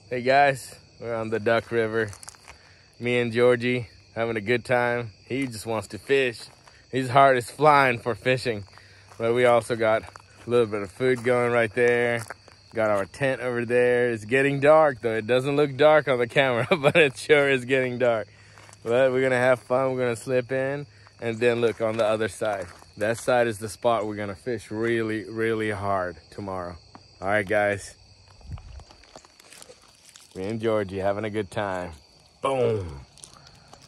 Hey guys, we're on the Duck River. Me and Georgie having a good time. He just wants to fish. His heart is flying for fishing. But we also got a little bit of food going right there. Got our tent over there. It's getting dark though. It doesn't look dark on the camera, but it sure is getting dark. But we're gonna have fun. We're gonna slip in and then look on the other side. That side is the spot we're gonna fish really, really hard tomorrow. All right, guys. Me and Georgie having a good time. Boom.